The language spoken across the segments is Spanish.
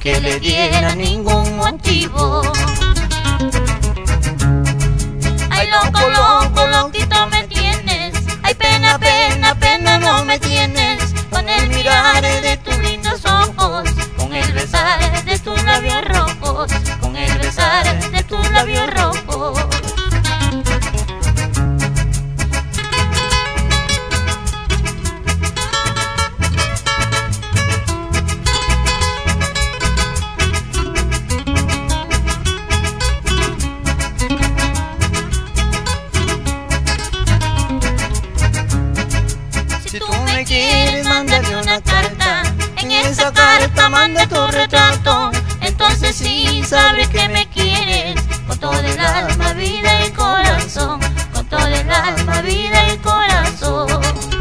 que le diera ningún motivo. Ay, loco, loco, loquito me tienes. Ay, pena, pena, pena no me tienes. Con el mirar de tus lindos ojos, Con el besar de tus labios rojos, con el besar de tus labios rojos. Si tú me quieres, mándame una carta. En esa carta manda tu retrato. Entonces sí sabré que me quieres. Con todo el alma, vida y corazón. Con todo el alma, vida y corazón.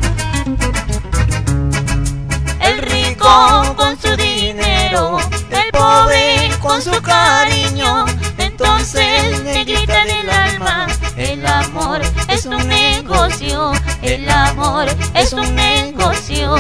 El rico con su dinero, el pobre con su cariño. Entonces me grita del alma: el amor es un negocio, el amor es un negocio.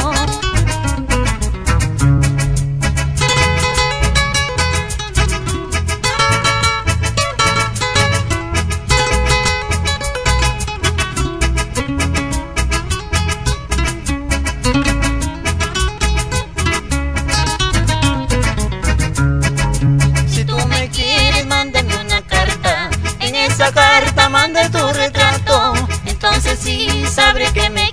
Si tú me quieres, mándame una carta. En esa carta manda tu retrato. Entonces sí sabré que me